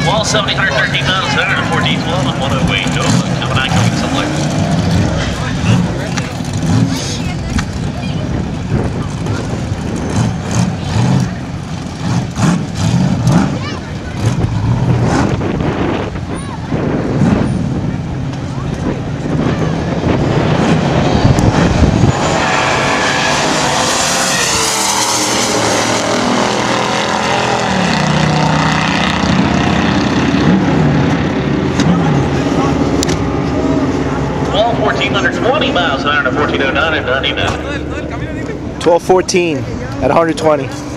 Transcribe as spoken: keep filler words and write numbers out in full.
Wall seventy, one thirteen miles an hour, four D twelve on one oh eight. Nova coming out, coming something like that. fourteen twenty miles an hour to fourteen oh nine at ninety-nine. twelve fourteen at one twenty.